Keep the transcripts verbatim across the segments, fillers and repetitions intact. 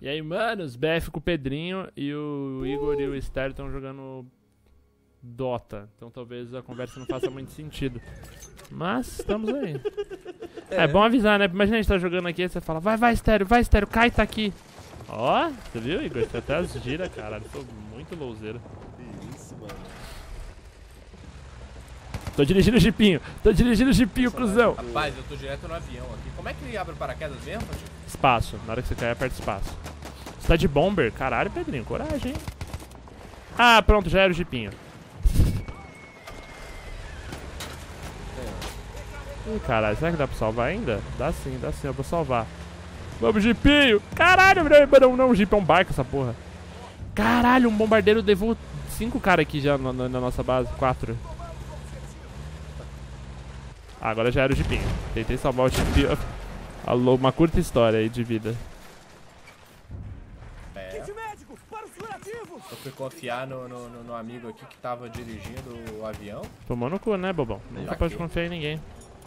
E aí, mano, os B F com o Pedrinho e o Igor uh. e o Estéreo estão jogando Dota. Então talvez a conversa não faça muito sentido. Mas estamos aí. É. é bom avisar, né? Imagina a gente tá jogando aqui e você fala, vai, vai, Estéreo, vai, Estéreo, cai, tá aqui. Ó, você viu, Igor? Você até as gira, caralho. Tô muito louzeiro. Que isso, mano. Tô dirigindo o jipinho, tô dirigindo o jipinho, cruzão. Rapaz, eu tô direto no avião aqui. Como é que ele abre o paraquedas mesmo? Espaço, na hora que você cair, aperta espaço. Você tá de bomber? Caralho, Pedrinho, coragem, hein? Ah, pronto, já era o jipinho. Ih, caralho, será que dá pra salvar ainda? Dá sim, dá sim, eu vou salvar. Vamos, jipinho! Caralho, não, não, o jipe é um barco, essa porra. Caralho, um bombardeiro levou cinco caras aqui já na, na, na nossa base, quatro. Ah, agora já era o jipinho. Tentei salvar o jipinho. Alô, uma curta história aí de vida. É. Eu fui confiar no, no, no, no amigo aqui que tava dirigindo o avião. Tomou no cu, né, bobão? Nunca pode confiar em ninguém.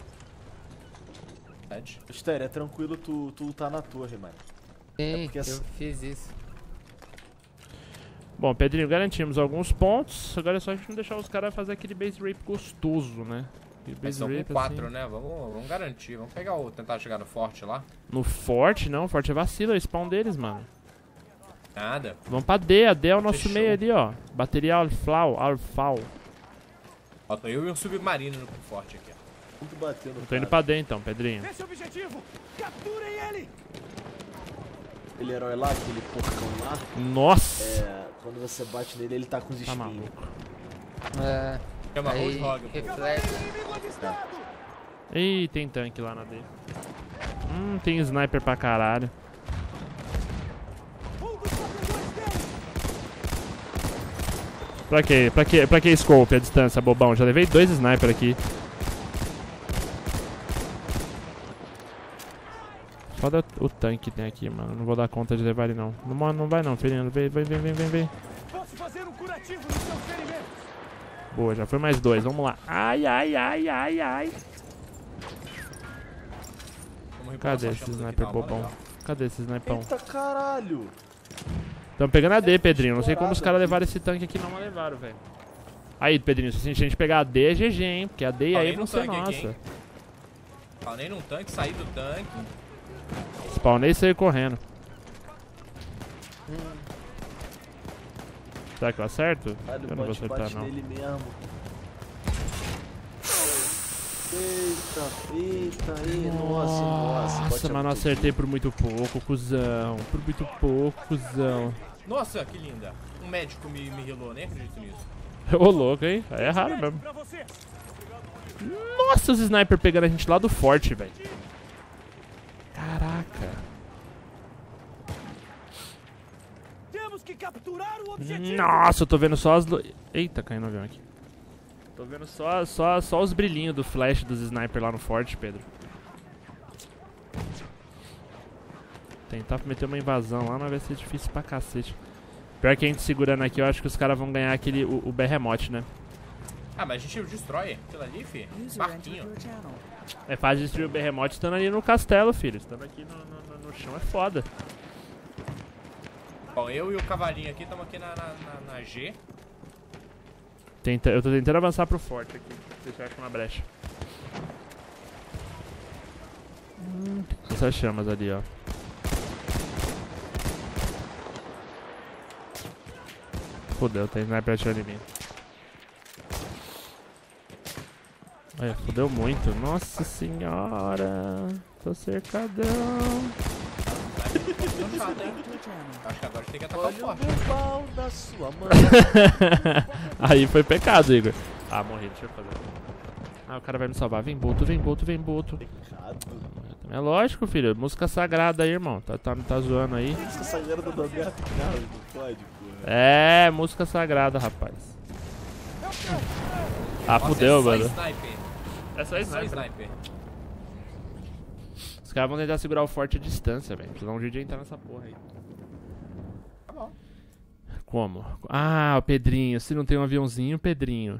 Estéreo, é tranquilo tu, tu lutar na torre, mano. Sim, é eu fiz isso. Bom, Pedrinho, garantimos alguns pontos. Agora é só a gente não deixar os caras fazer aquele base rape gostoso, né? Mas são com quatro, assim, né? Vamos, vamos garantir. Vamos pegar o... tentar chegar no forte lá. No forte? Não, o forte é vacilo, é o spawn deles, mano. Nada. Vamos pra D, a D é o nosso Fechou. meio ali, ó. Bateria Alflau, Alfau. Ó, tô eu e um submarino no forte aqui, ó. Tudo batendo. Eu tô indo pra D então, Pedrinho. Esse é o objetivo! Capturem ele! Aquele herói lá, aquele porcão lá. Nossa! É, quando você bate nele, ele tá com os Tá espinhos. maluco. É. Chama Aí, Rogue, reflete. Ih, tem tanque lá na D. Hum, tem sniper pra caralho. Pra que? Pra que? Pra que scope a distância, bobão? Já levei dois sniper aqui. Foda o tanque que tem aqui, mano. Não vou dar conta de levar ele, não. Não, não vai não, Fernando. Vem, vem, vem, vem, vem, vem. Posso fazer um curativo nos seus ferimentos. Boa, já foi mais dois. Vamos lá. Ai, ai, ai, ai, ai. Cadê esse sniper bobão? Cadê esse snipão? Eita caralho! Tamo pegando a D, Pedrinho. Não sei como os caras levaram esse tanque aqui, não, mas levaram, velho. Aí, Pedrinho, se a gente pegar a D é G G, hein? Porque a D e aí vão ser nossa. Spawnei num tanque, saí do tanque. Spawnei e saí correndo. Hum. Será que eu acerto? Olha, Eu não vou acertar, bate não. nele mesmo. Eita, eita, aí, nossa, nossa. Nossa, mas não acertei por muito pouco, cuzão. Por muito pouco, cuzão. Nossa, que linda. Um médico me, me healou, nem acredito nisso. Ô, louco, hein? Aí é raro mesmo. Nossa, os sniper pegando a gente lá do forte, velho. Caraca. Temos que capturar o objetivo. Nossa, eu tô vendo só as... Eita, caiu no avião aqui. Tô vendo só, só, só os brilhinhos do flash dos sniper lá no forte, Pedro. Tentar meter uma invasão lá, mas vai ser difícil pra cacete. Pior que a gente segurando aqui, eu acho que os caras vão ganhar aquele, o, o Behemoth, né? Ah, mas a gente destrói aquilo ali, fi. Barquinho. É fácil destruir o Behemoth estando ali no castelo, filho. Estando aqui no, no, no chão é foda. Bom, eu e o cavalinho aqui estamos aqui na, na, na, na G. Tenta, eu tô tentando avançar pro forte aqui. Ver se eu acho uma brecha. Hum, essas chamas ali, ó. Fudeu, tem sniper atirando em mim. É, fudeu muito. Nossa senhora. Tô cercadão. Acho que agora tem que atacar o forte. Pau da sua mãe. Aí foi pecado, Igor. Ah, morri, deixa eu fazer. Ah, o cara vai me salvar. Vem, Boto, vem, Boto, vem, Boto. É lógico, filho. Música sagrada aí, irmão. Tá, tá, tá zoando aí. Música sagrada do Roberto Carlos, não pode, porra. É, música sagrada, rapaz. Ah, fudeu, mano. É só É só sniper. sniper. Os caras vão tentar segurar o forte à distância, velho. Senão o G G entrar nessa porra aí. Tá bom. Como? Ah, o Pedrinho. Se não tem um aviãozinho, Pedrinho.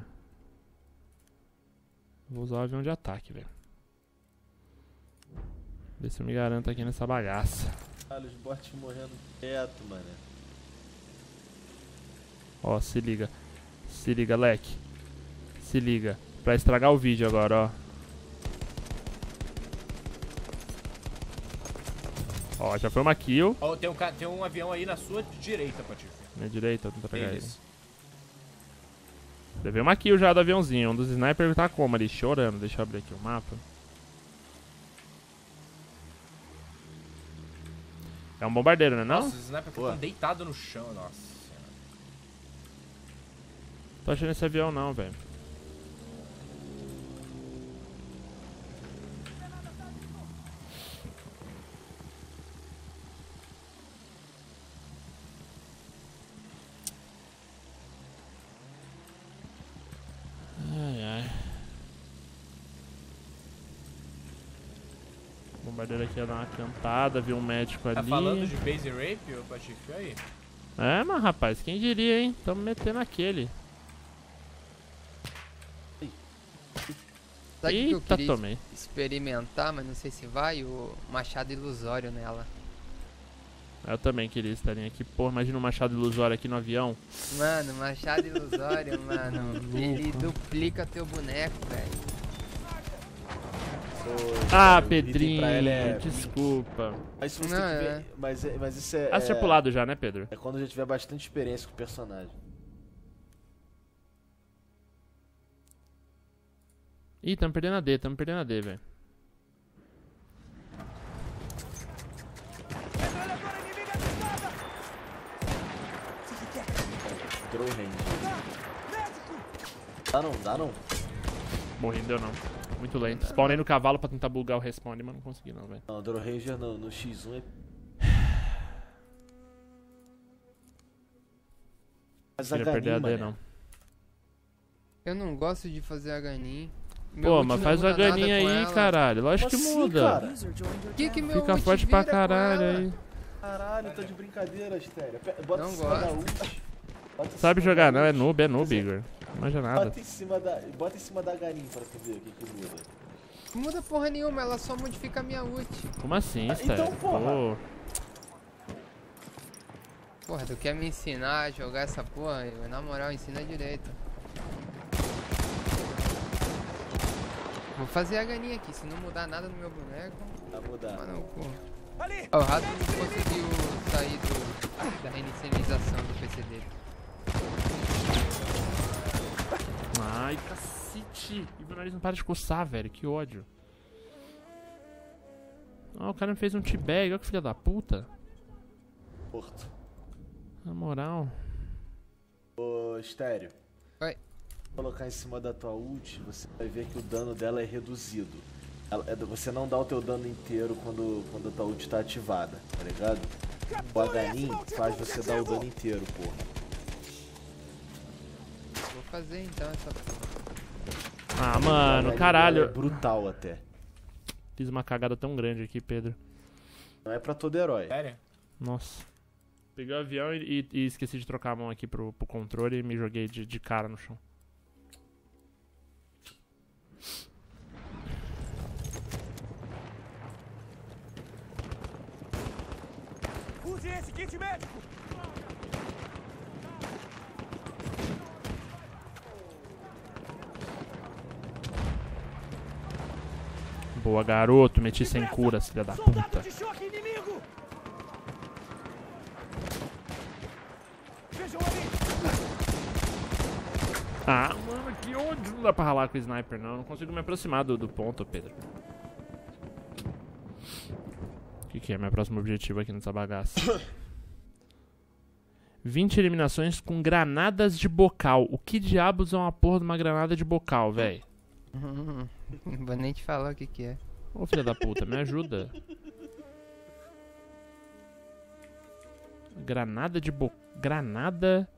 Vou usar o avião de ataque, velho. Ver se eu me garanto aqui nessa bagaça. Olha os bots morrendo quieto, mano. Ó, se liga. Se liga, leque. Se liga. Pra estragar o vídeo agora, ó. Ó, já foi uma kill. Ó, tem um, ca- tem um avião aí na sua direita, Patife. Minha direita, vou tentar pegar ele. Eles. Levei uma kill já do aviãozinho. Um dos snipers tá como ali, chorando. Deixa eu abrir aqui o mapa. É um bombardeiro, né não? Nossa, os snipers ficam deitados no chão, nossa senhora. Tô achando esse avião não, velho. Ai, ai. O bombardeiro aqui ia dar uma cantada, viu um médico ali. Tá falando de base rape, ô Patife? Aí. É, mas rapaz, quem diria, hein? Tamo metendo aquele. Sabe o que eu Eita, queria tomei. experimentar, mas não sei se vai? O machado ilusório nela. Eu também queria estar aqui. Pô, imagina um machado ilusório aqui no avião. Mano, machado ilusório, mano. Ele duplica teu boneco, velho. Ah, o item pra ela é- Pedrinho, desculpa. Mas, se você Não, tem que é. ver, mas, é- mas isso é, Ah, você tinha é, pulado já, né, Pedro? é quando já tiver bastante experiência com o personagem. Ih, tamo perdendo a D, tamo perdendo a D, velho. Metralhadora inimiga avistada! Draw range. Médico! Dá não, dá não. Morri, não deu não. Muito lento. Spawnei no cavalo pra tentar bugar o respawn, mas não consegui não, velho. Não, Draw Ranger no, no X um é... Mas Não queria perder a D, mané. não. Eu não gosto de fazer a ganinha. Pô, mas faz o ganinha aí, caralho. Lógico que Como assim, muda. cara? Que que meu Fica ult forte pra vira com caralho ela? aí. Caralho, tá de brincadeira, Astéria. Pe- Bota Não em cima da gosto. ult. Bota em Sabe cima jogar da não, é ult. noob, é noob, Quer dizer, Igor. Não manja nada. Bota em cima da, bota em cima da galinha pra tu ver o que que muda. Não muda porra nenhuma, ela só modifica a minha ult. Como assim, Ah, Sté? então, porra. Pô, Porra, tu quer me ensinar a jogar essa porra? Eu, na moral, ensina direito. Vou fazer a ganinha aqui, se não mudar nada no meu boneco, Tá mudando. mano, pô. Ali! Ó, o rato não conseguiu sair do, da reinicialização do P C dele. ai, cacete. E meu nariz não para de coçar, velho. Que ódio. Ah, o cara me fez um teabag. Olha que filha da puta. Porto. Na moral. Ô, Estéreo. Oi. Colocar em cima da tua ult, você vai ver que o dano dela é reduzido. Ela- é- você não dá o teu dano inteiro quando, quando a tua ult tá ativada, tá ligado? O H-Nin faz você dar o dano inteiro, porra. Vou fazer então essa porra. Ah, O mano, H-Nin caralho. dela é brutal até. Fiz uma cagada tão grande aqui, Pedro. Não é pra todo herói. Sério? Nossa. Peguei o avião e, e- e esqueci de trocar a mão aqui pro, pro controle e me joguei de, de cara no chão. Use esse kit médico! Boa, garoto. Meti sem cura, filha da Soldado puta. de choque inimigo! Vejam ali! Ah, mano, que ódio. Não dá pra ralar com o sniper, não. Não consigo me aproximar do, do ponto, Pedro. O que, que é meu próximo objetivo aqui nessa bagaça? vinte eliminações com granadas de bocal. O que diabos é uma porra de uma granada de bocal, véi? Não vou nem te falar o que que é. Ô, filha da puta, me ajuda. Granada de bo... Granada...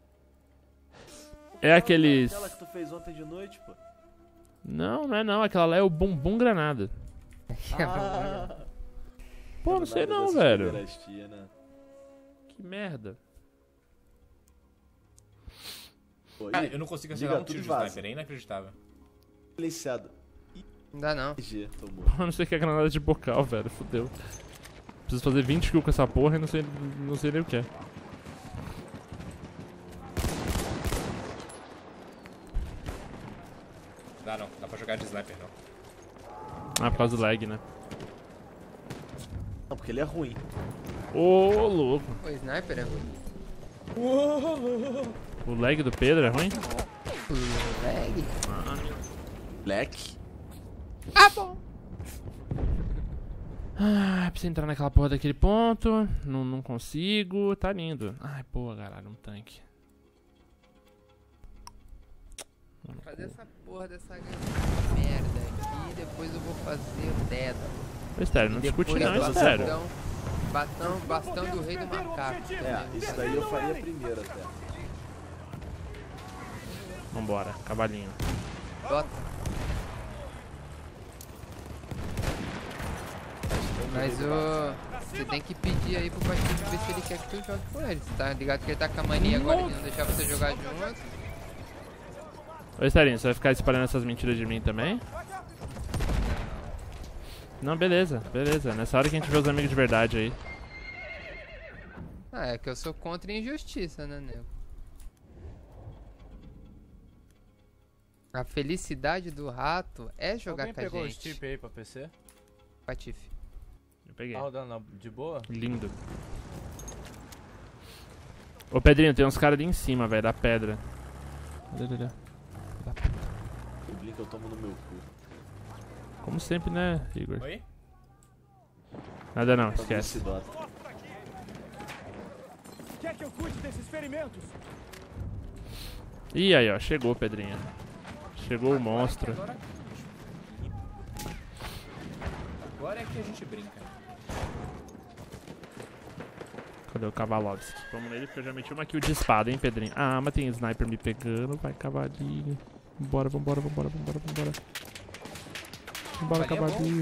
É aqueles... Aquela que tu fez ontem de noite, pô. Não, não é não. Aquela lá é o bumbum granada. Ah, Pô, não sei nada não, dessas velho. pederastia, né? Que merda. Pô, Cara, ih, eu não consigo liga acertar um tudo tiro e de vaza. sniper, é inacreditável. Silenciado. Não dá não. G, tomou. Pô, não sei o que é granada de bocal, velho. Fudeu. Preciso fazer vinte kills com essa porra e não sei, não sei nem o que é. Dá não, dá pra jogar de sniper não. Ah, por causa do lag, né? Não, porque ele é ruim. Ô, louco. O sniper é ruim. O lag do Pedro é ruim? Lag. Leque. Ah, bom. Ah, preciso entrar naquela porra daquele ponto. Não, não consigo. Tá lindo. Ai, porra, caralho, um tanque. Vou fazer essa porra dessa merda aqui e depois eu vou fazer o Dédalo. Ô, Estéreo, não Depois discute não, o Estéreo. bastão, bastão, bastão do rei do macaco. É, isso daí eu faria primeiro até. Vambora, cavalinho. Bota. Mas o... você tem que pedir aí pro Patife ver se ele quer que tu jogue com ele. Você tá ligado que ele tá com a mania agora de não deixar você jogar junto. Ô, Esterinho, você vai ficar espalhando essas mentiras de mim também? Não, beleza, beleza. Nessa hora que a gente vê os amigos de verdade aí. Ah, é que eu sou contra a injustiça, né, nego? A felicidade do rato é jogar Alguém com a pegou o gente. chip aí pra P C? Patife. Eu peguei. Tá rodando na- de boa? Lindo. Ô, Pedrinho, tem uns caras ali em cima, velho, da pedra. Olha, olha, olha. O Blink eu tomo no meu cu. Como sempre, né, Igor? Oi? Nada não, Pra ver esquece. se dota. Quer que eu cuide desses ferimentos? Ih, aí, ó, chegou, Pedrinho. Chegou o monstro. Agora, agora é que a gente brinca. Cadê o Cavalovski? Vamos nele porque eu já meti uma kill de espada, hein, Pedrinho? Ah, mas tem sniper me pegando. Vai, cavalinho. Vambora, vambora, vambora, vambora, vambora. Vambora, Cavalinho é cavalinho.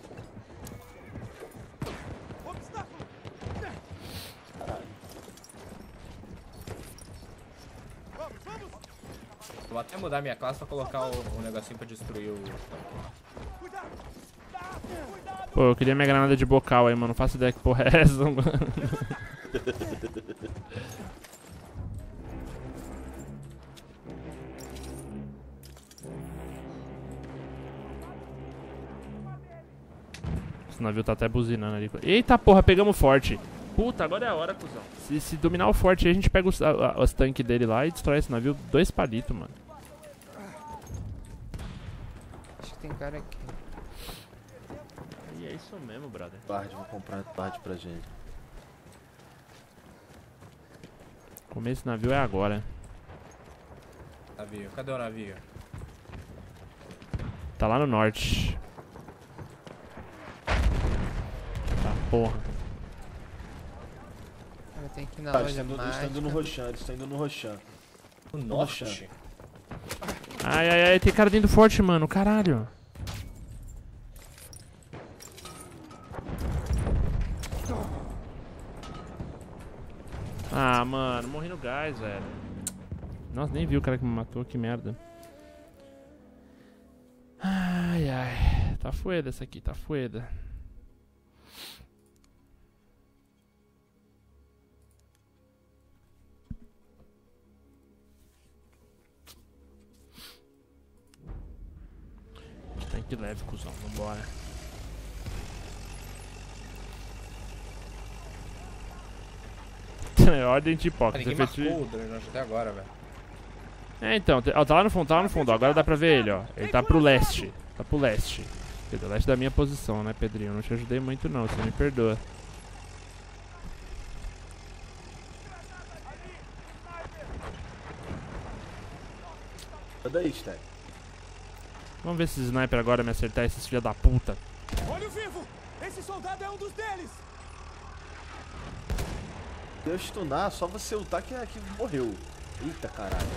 Vou até mudar minha classe pra colocar o, o negocinho pra destruir o... Pô, eu queria minha granada de bocal aí, mano. Não faço ideia que porra é essa, mano. Esse navio tá até buzinando ali. Eita porra, pegamos o forte. Puta, agora é a hora, cuzão. Se, se dominar o forte aí, a gente pega os, a- a- os tanques dele lá e destrói esse navio. Dois palitos, mano. Acho que tem cara aqui. E é isso mesmo, brother. Bard, vou comprar Bard pra gente. Comer esse navio é agora. Navio. Cadê o navio? Tá lá no norte. Tá, porra. Eu tenho que ir na Tá, eles loja estão indo, eles estão indo no mágica. Roshan, eles estão indo no Roshan. O norte. Ai, ai, ai, tem cara dentro do forte, mano. Caralho. Ah, mano, morri no gás, velho. Nossa, nem vi o cara que me matou, que merda. Ai, ai. Tá fueda essa aqui, tá fueda. Tanque leve, cuzão, vambora. Ordem de hipócrita. Ninguém efetivo- marcou o Dreadnought até agora, velho. É, então, te- ó, tá lá no fundo, tá lá no fundo, ó, agora dá pra ver ele, ó. Ele tá pro leste, tá pro leste. Quer dizer, leste da minha posição, né, Pedrinho? Eu não te ajudei muito não, você me perdoa. Cadê aí, Stack? Vamos ver se esse sniper agora me acertar, esses filha da puta. Olho vivo! Esse soldado é um dos deles! Se eu stunar, só você ultar que, que morreu. Eita caralho.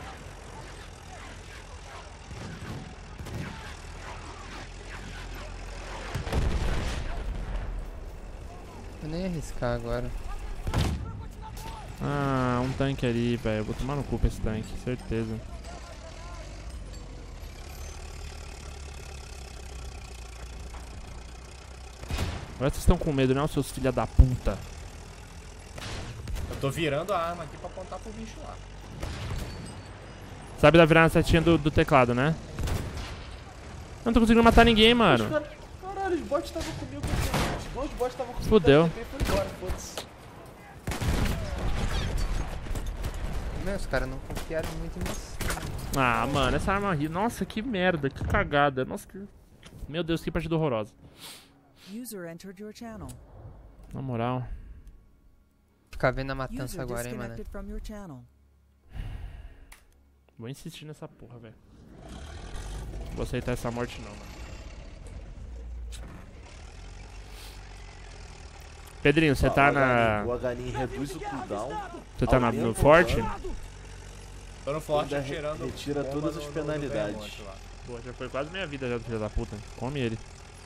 Vou nem arriscar agora. Ah, um tanque ali, velho. Eu vou tomar no cu pra esse tanque, certeza. Agora vocês estão com medo, não, seus filha da puta? Eu tô virando a arma aqui pra apontar pro bicho lá. Sabe da virar na setinha do, do teclado, né? Eu não tô conseguindo matar ninguém, mano. Caralho, os bots estavam comigo. Os bots estavam comigo. Fudeu. Foi embora, foda-se. Meu, os caras não confiaram muito nisso. Ah, mano, essa arma ri. Nossa, que merda, que cagada. Nossa, que... Meu Deus, que partida horrorosa. User entered your channel. Na moral. Ficar vendo a matança User agora, hein, mano. disconnected from your channel. Vou insistir nessa porra, velho. Não vou aceitar essa morte não, mano. Pedrinho, você tá na... O H N reduz o cooldown. Você tá na, no aumenta o forte? dano. Tô no forte Ainda re- tirando. retira bomba todas no- as no- no penalidades. Vermont lá. Pô, já foi quase meia vida já do filho da puta. Come ele.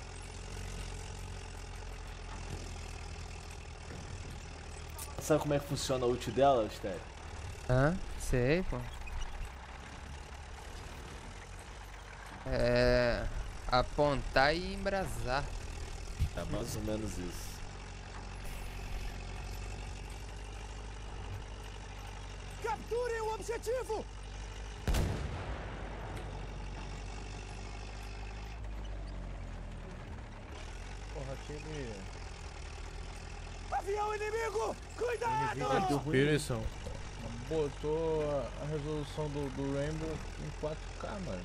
Sabe como é que funciona a ult dela, Estéreo? Hã? Sei, pô. É... Apontar e embrasar. É mais ou menos isso. Capturem o objetivo! Porra, aquele... Avião inimigo! Cuidado! Pearson botou a, a resolução do, do Rainbow em quatro K, mano.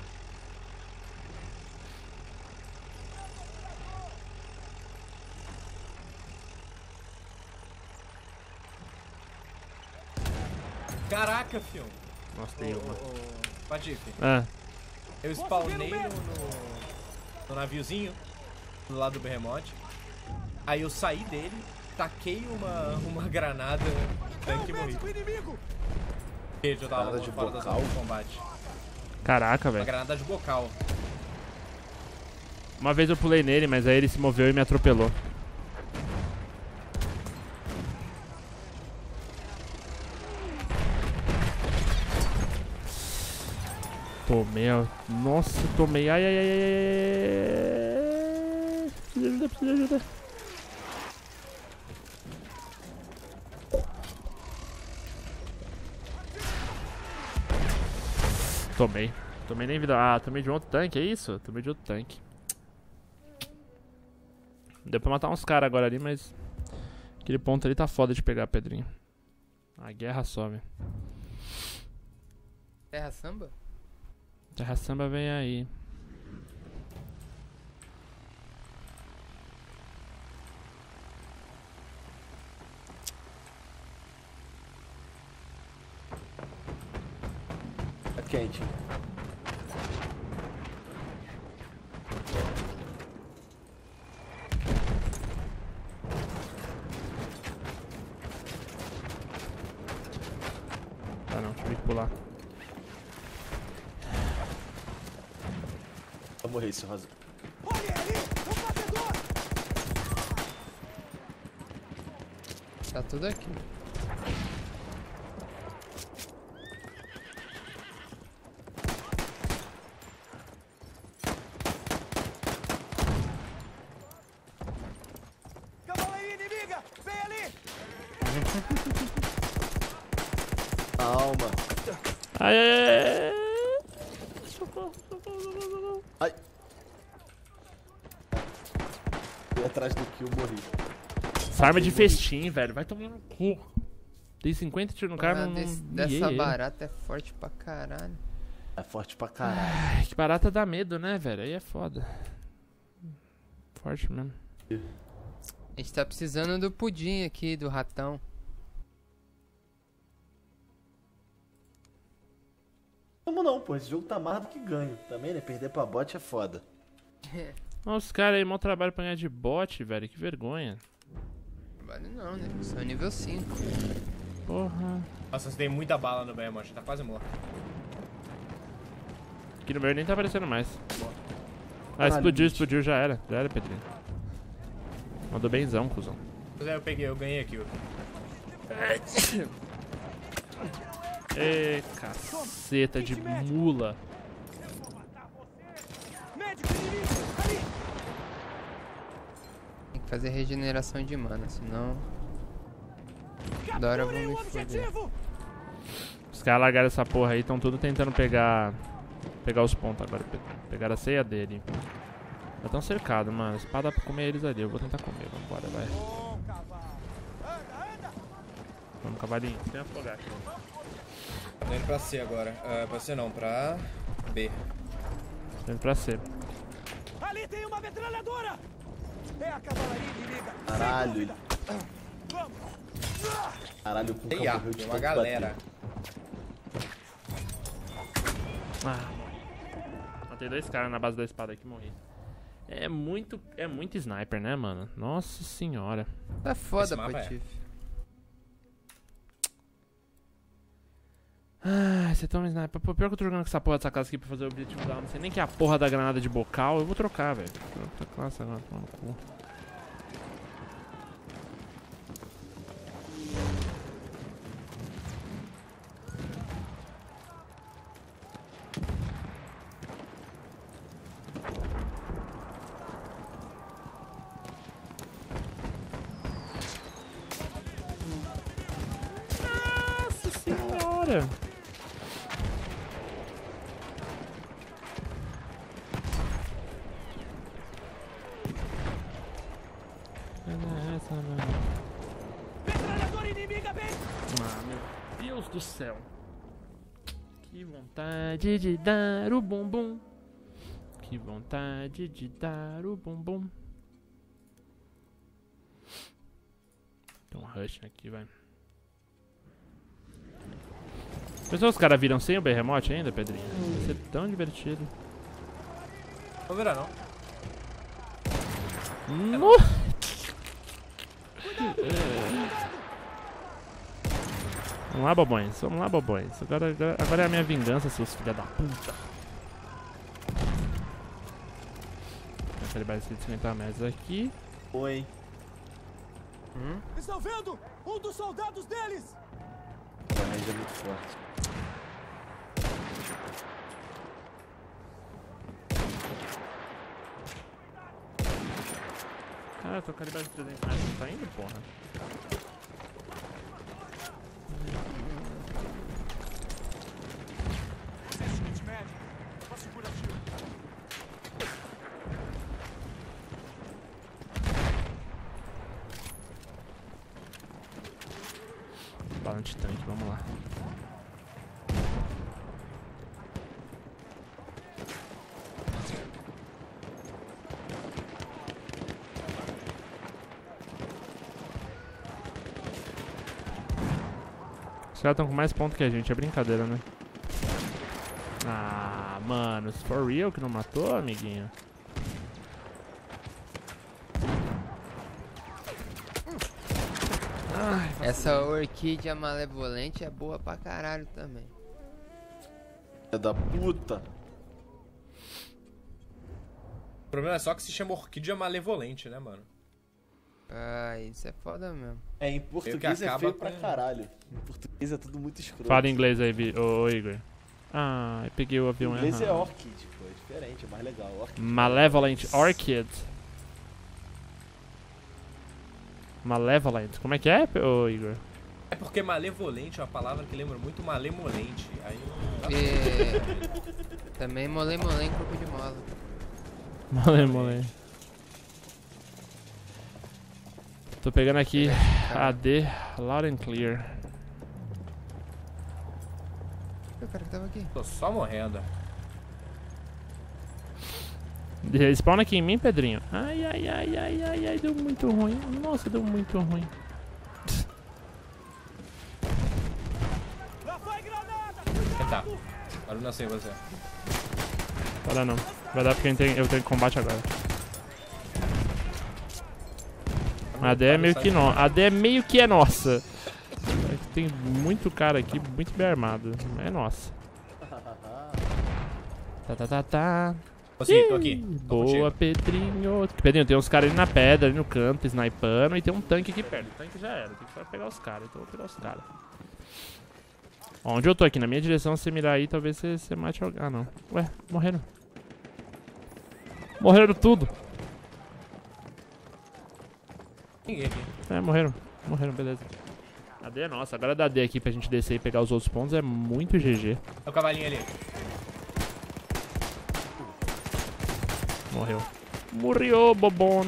Caraca, filho. Nossa, tem uma. Patife, Ah, eu spawnei no, no, no naviozinho do lado do Berremote. Aí eu saí dele, taquei uma, uma granada no tanque e morri. Médico inimigo! Eu já tava Granada de fora da bocal? zona de combate. caraca, Uma velho. granada de bocal. Uma vez eu pulei nele, mas aí ele se moveu e me atropelou. Tomei, ó. Nossa, tomei. Ai, ai, ai, ai, ai. Preciso de ajuda, preciso de ajuda. Tomei. Tomei nem vida. Ah, tomei de outro tanque, é isso? Tomei de outro tanque. Deu pra matar uns caras agora ali, mas... Aquele ponto ali tá foda de pegar, Pedrinho. A guerra sobe. Terra samba? Terra Samba vem aí. Tá quente. Ah não, tive que pular. Eu morri, seu razão. Olha ali! O batedor! Tá tudo aqui. Cavalaria inimiga! Vem ali! Calma. Ai, ai, ai, ai. Socorro, socorro, socorro, socorro. Ai. Fui atrás do kill, morri. Essa arma é de festim, velho. Vai tomar no cu. Dei cinquenta tiros no cara, Ah, não, não desse- guiei dessa ele. barata é forte pra caralho. É forte pra caralho. Ai, que barata dá medo, né, velho? Aí é foda. Forte mesmo. A gente tá precisando do pudim aqui, do ratão. Como não, pô? Esse jogo tá mais do que ganho. Também, né? Perder pra bot é foda. Nossa, os caras aí, mau trabalho pra ganhar de bot, velho. Que vergonha. Vale não, né? Só nível cinco. Porra. Nossa, você tem muita bala no Berremote, tá quase morto. Aqui no meu nem tá aparecendo mais. Ah, Caralho, explodiu, bicho. explodiu, já era. Já era, Pedrinho. Mandou benzão, cuzão. Pois é, eu peguei, eu ganhei aqui. Ê, caceta de mula. Médico inimigo! Ali! Tem que fazer regeneração de mana, senão... Da hora eu vou me foder. Os caras largaram essa porra aí, estão tudo tentando pegar... Pegar os pontos agora. Pegar a ceia dele. Já estão cercados, mano. Espada pra comer eles ali. Eu vou tentar comer. Vambora, vai. Vamos, cavalinho. Sem afogar aqui. Tô indo pra C agora. Uh, pra C não, pra B. Tô indo pra C. Ali tem uma metralhadora! É a cavalaria inimiga! Caralho. Caralho, o Kuka Tem A, morreu de tem uma tanto galera. bater. Ah, matei dois caras na base da espada aqui e morri. É muito, é muito sniper, né, mano? Nossa senhora. Tá foda, Esse mapa é. Patife. Ah, você tá um sniper. Pô, pior que eu tô jogando com essa porra dessa casa aqui pra fazer o objetivo down. Não sei nem que é a porra da granada de bocal. Eu vou trocar, velho. Outra classe agora, toma no cu. Nossa senhora. Metralhadora inimiga bem! Ah, meu Deus do céu. Que vontade de dar o bumbum. Que vontade de dar o bumbum. Tem um rush aqui, vai. Pensou os caras viram sem o Behemoth ainda, Pedrinho? Vai ser tão divertido. Não virar não. No... Vamos lá, bobões. Vamos lá, bobões. Agora, agora, agora é a minha vingança, seus filha da puta. Vou calibrar esses cinquenta metros aqui. Oi. Hum? Estão vendo? Um dos soldados deles! A range é muito forte. Ah, eu tô calibrando trezentos metros. Tá indo, porra? Bala anti-tanque, vamos lá. Os caras estão com mais pontos que a gente, é brincadeira, né? Ah, mano, se for real que não matou, amiguinho. Ai, Essa orquídea malevolente é boa pra caralho também. É da puta. O problema é só que se chama orquídea malevolente, né, mano? Ah, isso é foda mesmo. É, em português é acaba feio com- pra caralho. Em português é tudo muito escroto. fala inglês aí, Vi- ô, ô Igor. Ah, eu peguei o Em avião inglês é errado. orchid, pô. É diferente, é mais legal. Orchid. Malevolent Orchid. Malevolent. Como é que é, ô Igor? É porque malevolente é uma palavra que lembra muito malemolente. Aí E... Também molei molei em corpo de mola. Malemolent. Tô pegando aqui A D Loud and Clear. O cara que tava aqui. tô só morrendo. Spawna aqui em mim, Pedrinho. Ai, ai, ai, ai, ai, ai, deu muito ruim. Nossa, deu muito ruim. Lá vai granada! Tá. Agora eu não sei você. Para não. Vai dar porque eu tenho, eu tenho combate agora. A D é meio que no... A D é meio que é nossa. Tem muito cara aqui, muito bem armado. É nossa. Tá, tá, tá, tá. Consegui, tô aqui. Tô Boa, contigo. Pedrinho. Pedrinho, tem uns caras ali na pedra, ali no canto, snipando. E tem um tanque aqui perto. O tanque já era. Tem que só pegar os caras. Então eu vou pegar os caras. Ó, onde eu tô aqui? Na minha direção, se você mirar aí, talvez você, você mate alguém. Ah, não. Ué, morreram. Morreram tudo. Ninguém aqui. É, morreram. Morreram, beleza. A D é nossa. Agora dá D aqui pra gente descer e pegar os outros pontos é muito G G. É o cavalinho ali. Morreu. Morreu, bobon.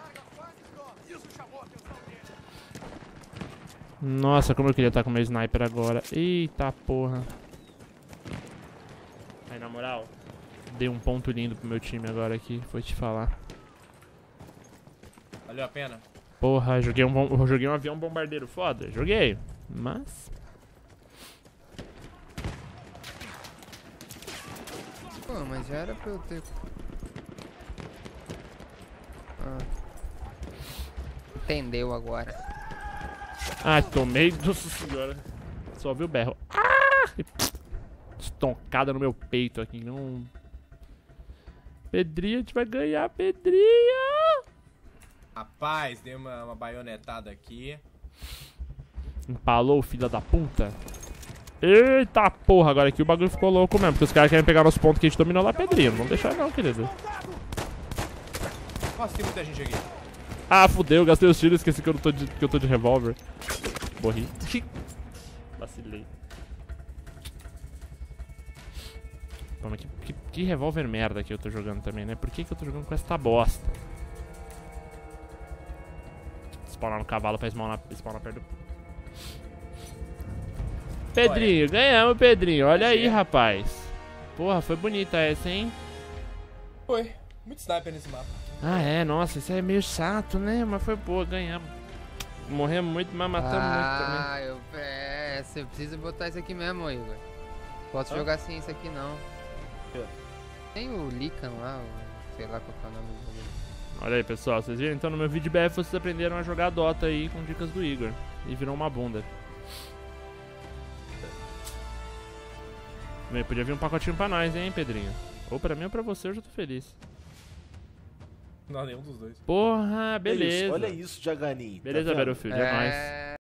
Nossa, como eu queria estar com o meu sniper agora. Eita porra. Aí, na moral, dei um ponto lindo pro meu time agora aqui. Vou te falar. Valeu a pena. Porra, joguei um, bom, joguei um avião bombardeiro foda. Joguei. Mas... Pô, mas já era pra eu ter... Ah. Entendeu agora. Ah, tomei. Nossa senhora. Só vi o berro. Ah! Estoncada no meu peito aqui. Não. Pedrinha, a gente vai ganhar, Pedrinha! Rapaz, dei uma, uma baionetada aqui. Empalou, filha da puta. Eita porra, agora aqui o bagulho ficou louco mesmo. Porque os caras querem pegar nosso ponto que a gente dominou lá, Pedrinho. Não vamos deixar não, querido. Nossa, tem muita gente aqui. Ah, fudeu, gastei os tiros, esqueci que eu, não tô de, que eu tô de revólver. Morri. Vacilei. Pô, mas que, que, que revólver merda que eu tô jogando também, né? Por que que eu tô jogando com essa bosta? Spawnar no cavalo pra spawnar, spawnar perto do... Pedrinho, ganhamos, Pedrinho. Olha aí, rapaz. Porra, foi bonita essa, hein? Foi. Muito sniper nesse mapa. Ah, é, nossa, isso é meio chato, né? Mas foi boa, ganhamos. Morremos muito, mas matamos muito também. Ah, eu... É, você precisa botar isso aqui mesmo, Igor. Posso Hã? jogar sem isso aqui, não. Quê? Tem o Lican lá, o... sei lá qual que é o nome do jogo. Olha aí, pessoal, vocês viram? Então no meu vídeo B F vocês aprenderam a jogar Dota aí com dicas do Igor. E virou uma bunda. Bem, podia vir um pacotinho pra nós, hein, Pedrinho? Ou pra mim ou pra você, eu já tô feliz. Não, nenhum dos dois. Porra, É beleza. isso, olha isso, Jaganin. Beleza, tá vendo? Battlefield, é nóis. É...